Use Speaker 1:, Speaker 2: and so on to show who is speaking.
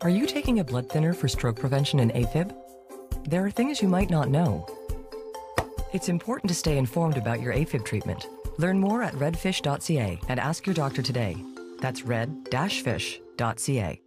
Speaker 1: Are you taking a blood thinner for stroke prevention and Afib? There are things you might not know. It's important to stay informed about your Afib treatment. Learn more at redfish.ca and ask your doctor today. That's red-fish.ca.